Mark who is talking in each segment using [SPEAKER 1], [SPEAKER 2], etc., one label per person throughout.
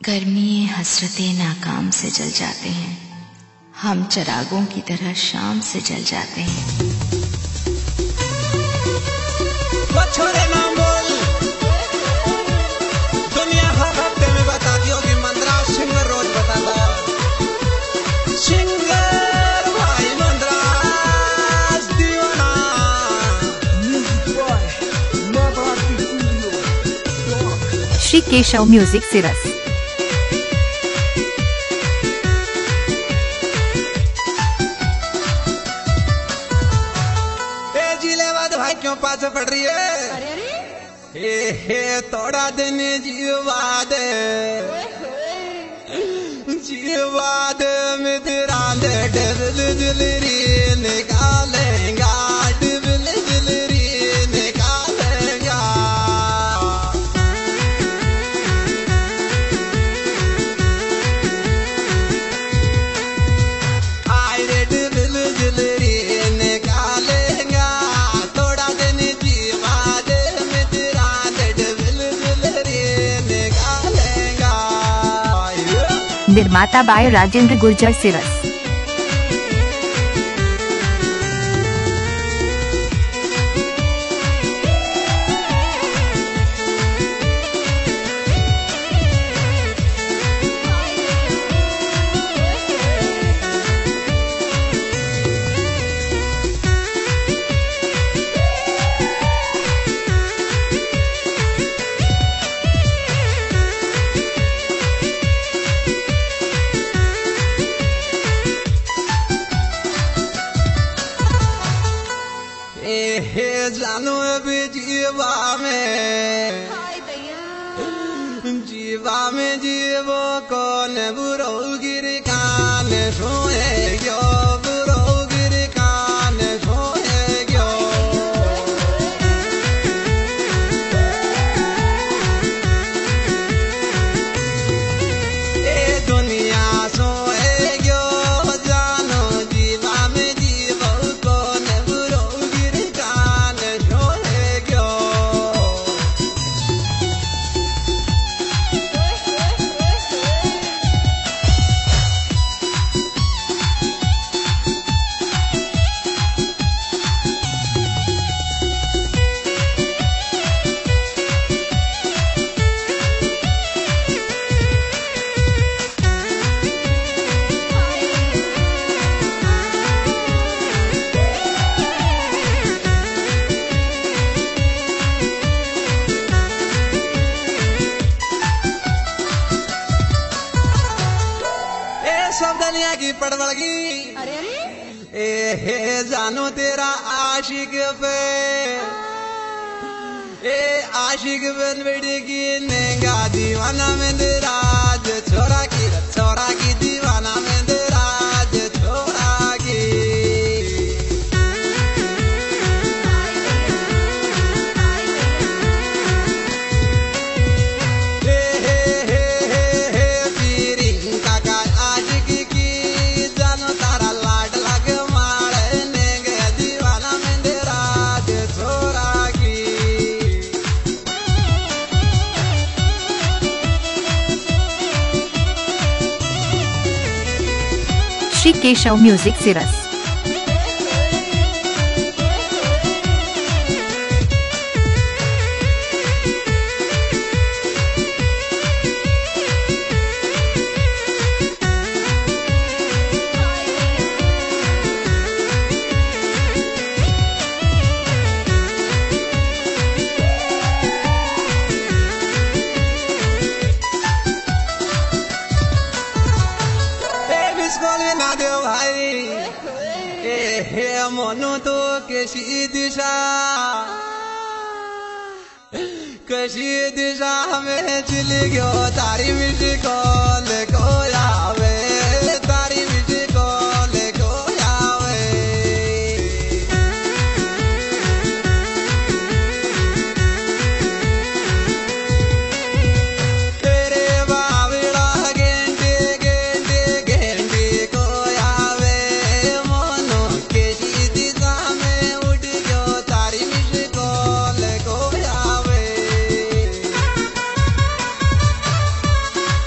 [SPEAKER 1] गर्मी हसरतें नाकाम से जल जाते हैं, हम चिरागों की तरह शाम से जल जाते हैं।
[SPEAKER 2] छोरे नाम बोल, दुनिया हर हफ्ते में बताती होगी, मंद्रा सिंगर रोज बताता है। सिंगर भाई मंद्रास दीवाना,
[SPEAKER 3] श्री केशव म्यूजिक सिरस।
[SPEAKER 2] भाई क्यों पाछे पड़ रही है?
[SPEAKER 1] अरे अरे
[SPEAKER 2] हे थोड़ा दिन जीवा दे मित्रा दे, डबल जलरी निकालेगा, डबल जलरी निकालेगा। आई रे डबल जलरी निकालेगा, थोड़ा दिन जीवा दे मित्रा दे, डबल जलरी निकालेगा।
[SPEAKER 3] निर्माता बाय राजेंद्र गुर्जर सिरस।
[SPEAKER 2] हे जानू अभी जीवा में, जीवा में जीवो कौन बुरो गिर कान सोए गयो, बुरो गिर कान सोए गयो। ए दुनिया सोए गयो, जानो जीवा में जीवो कौन बुरो गिर कान सोए गयो। सब दुनिया की पड़वल की,
[SPEAKER 1] अरे अरे
[SPEAKER 2] हे जानो तेरा आशिक पे, ए आशिक बन बेड़ेगी नेगा, दीवाना में राज छोरा की दीवाना में राज छोरा की।
[SPEAKER 3] Shri Keshav music series.
[SPEAKER 2] ना दे भाई, हे मनो तो कैसी दिशा में चल गयो, तारी मिट्टी कॉल को आवे, तारी मिट्टी कॉल को आवे। तेरे बावड़ा गेंडे गेंडे गेंडे को आवे, मनो कैसी दिशा में उड़ गयो, तारी मिट्टी कॉल को आवे।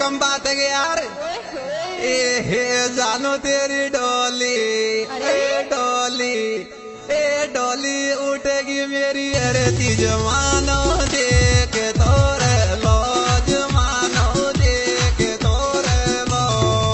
[SPEAKER 2] कम बात है यार ए जानो तेरी डोली ए डोली उठेगी मेरी अरे तीज मानो देख तोरे लौज मानो देख तोरे लो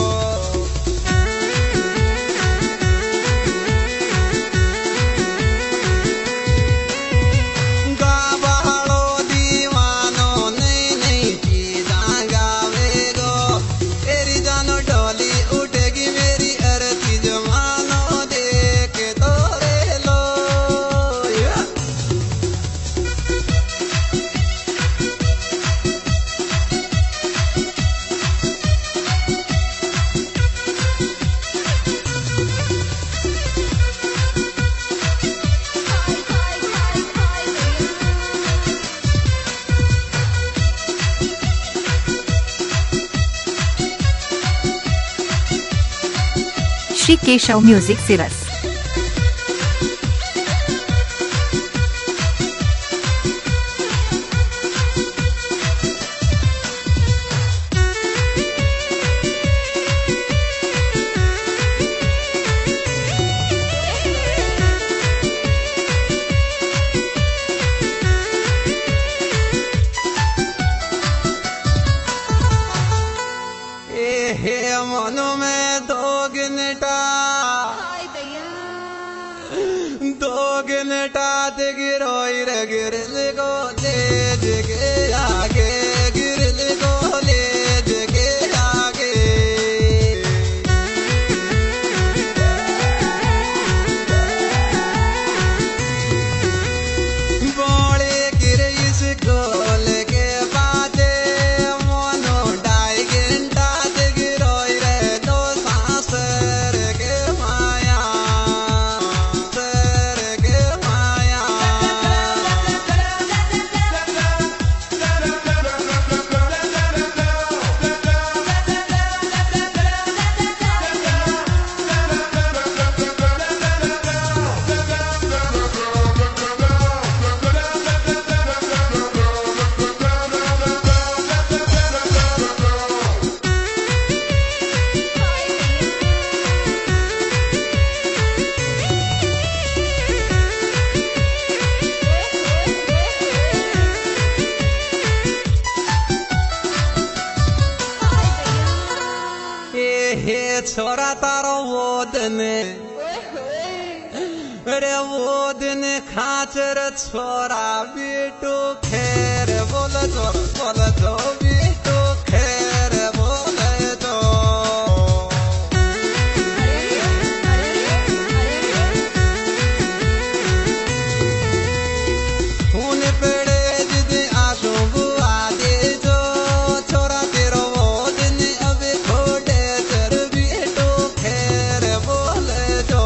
[SPEAKER 2] गावाड़ो दीवानो नहीं नहीं चीजा गावेगो तेरी जानो डोली उठेगी मेरी अरे तीज मानो देख तोरे लो
[SPEAKER 3] श्री केशव म्यूजिक सिरस।
[SPEAKER 2] हे मनो में दो गिनटा ते गिरोई रे गिरल को ले जगे आगे गिरल को ले जगे आगे बोले गिर इस कोल के बाजे मनो डाई घंटा ते गिरोई रे दो सांस के माया हे छोरा तारो वो दिन अरे वो दिन खाचर छोरा बेटो खैर बोल तो बेटो खैर बोल तो खून पेड़े जिद आंसू बुआ दे जो छोरा तेरो वो दिन अब खोटे चर बेटो खैर बोल जो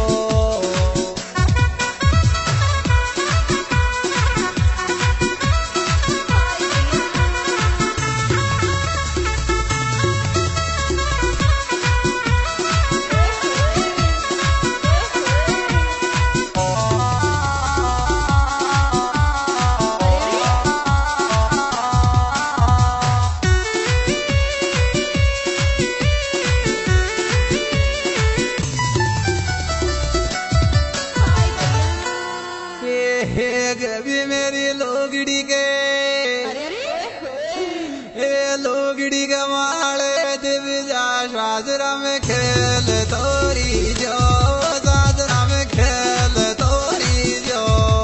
[SPEAKER 2] गभी मेरी लोगड़ी के लोगड़ी के माले दिव्या साजरा में खेल तोरी जो साजरा में खेल तोरी जो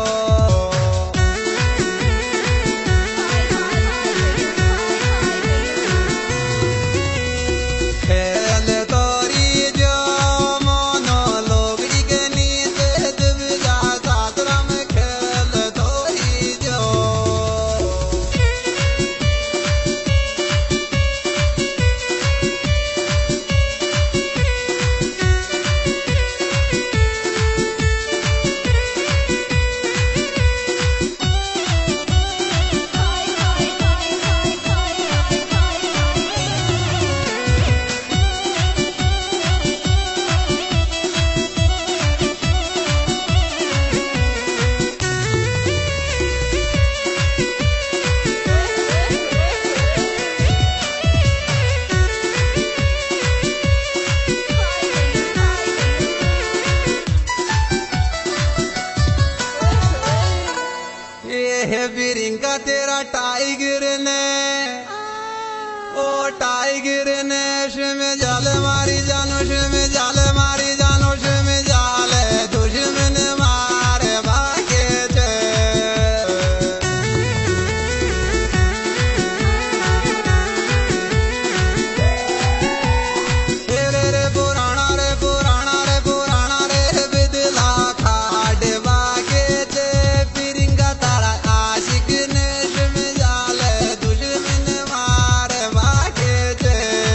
[SPEAKER 2] खेल तोरी जो मोनो लोगड़ी के नीचे दिव्या साजरा में खेल तोरी जो बिरिंगा तेरा टाइगर ने ओ टाइगर ने में जाल मारी जानो में जाल मारी जानो में जाल दुश्मन मारे भागे थे रे पुराना रे पुराना रे पुराना रे बिदला खाड़ भागे थे बिरिंगा तारा आशिक ने में जाल दुश्मन मारे भागे थे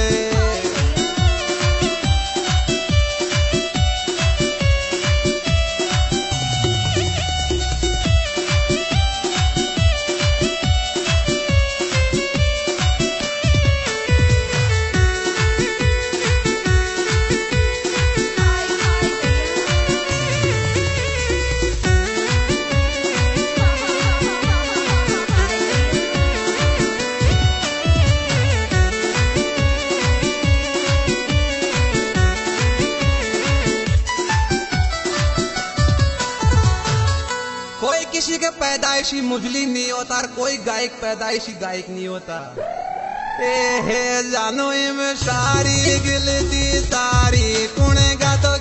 [SPEAKER 2] कोई किसी के पैदाइशी मुजली नहीं होता और कोई गायक पैदाइशी गायक नहीं होता ए हे जानो इम सारी गिलती सारी कुने गा तो